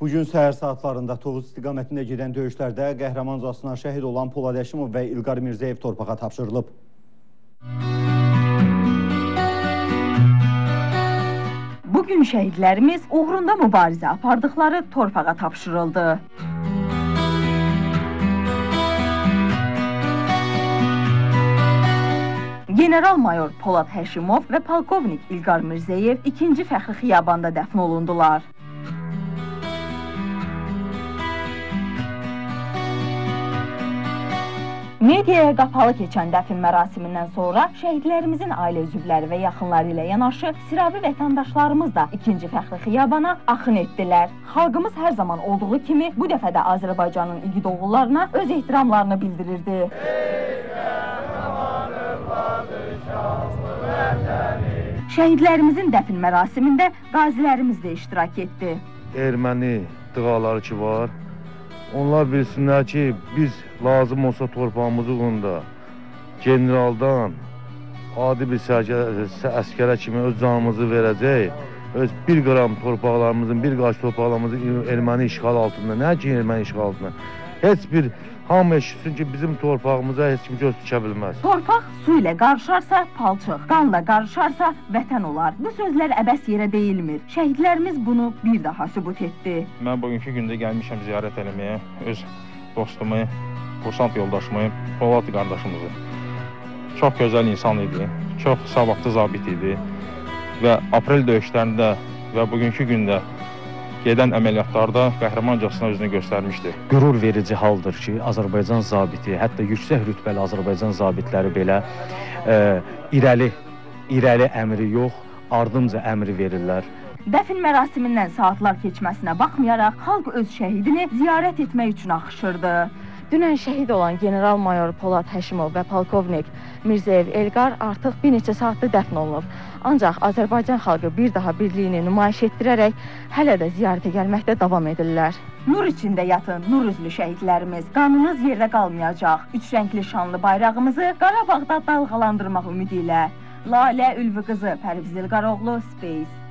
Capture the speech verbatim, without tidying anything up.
Bugün səhər saatlarında Tovuz istiqamətində gedən döyüşlərdə qəhrəmancasına şəhid olan Polad Həşimov və İlqar Mirzəyev torpağa tapşırılıb. Bugün şəhidlərimiz uğrunda mübarizə apardıqları torpağa tapşırıldı. General-mayor Polad Həşimov və polkovnik İlqar Mirzəyev ikinci fəxri xiyabanda dəfn olundular. Mediaya qapalı keçən dəfn mərasimindən sonra şəhidlərimizin ailə üzvləri və yaxınları ilə yanaşı sıravi vətəndaşlarımız da ikinci fəxri xiyabana axın etdilər. Xalqımız hər zaman olduğu kimi bu dəfə də Azərbaycanın igid oğullarına öz ehtiramlarını bildirirdi. Şəhidlərimizin dəfn mərasimində qazilərimiz də iştirak etdi. Erməni dığaları ki var, onlar bilsinlər ki, biz lazım olsa torpağımızı uğrunda generaldan adi bir əskərə kimi öz canımızı verəcək, öz bir qram torpaqlarımızın, bir qaç torpaqlarımızın erməni işğal altında, nə ki erməni işğal altında, heç bir hamı eşitsin ki, bizim torpağımıza heç kim göz dikə bilməz. Torpaq su ilə qarışarsa palçıq, qanla qarışarsa vətən olar. Bu sözlər əbəs yerə deyilmir. Şəhidlərimiz bunu bir daha sübut etdi. Mən bugünkü gündə gəlmişəm ziyarət eləməyə öz dostumu, kursant yoldaşımı, Polad qardaşımızı. Çox gözəl insan idi, çox savadlı zabit idi və aprel döyüşlərində və bugünkü gündə gedən əməliyyatlarda qəhrəmancasına özünü göstərmişdir. Qürur verici haldır ki, Azərbaycan zabiti, hətta yüksək rütbəli Azərbaycan zabitləri belə e, irəli, irəli əmri yox, ardımca əmri verirlər. Dəfn mərasimindən saatlar keçməsinə baxmayaraq, xalq öz şəhidini ziyarət etmək üçün axışırdı. Dünən şəhid olan general-mayor Polad Həşimov və polkovnik Mirzəyev İlqar artıq bir neçə saatdır dəfn olunub. Ancaq Azərbaycan xalqı bir daha birliyini nümayiş etdirərək hələ də ziyarətə gəlməkdə davam edirlər. Nur içində yatın, nur üzlü şəhidlərimiz. Qanınız yerdə qalmayacaq. Üç rəngli şanlı bayrağımızı Qarabağda dalğalandırmaq ümidi ilə. Lalə Ülvi qızı Pərviz İlqaroğlu, Space.